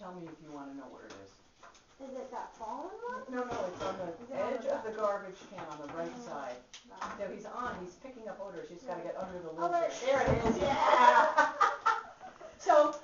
tell me if you want to know where it is. Is it that fallen one? No, it's on the edge of the garbage can on the right side. So he's picking up odors. He's got to get under the lid. Oh, there it is. Yeah. So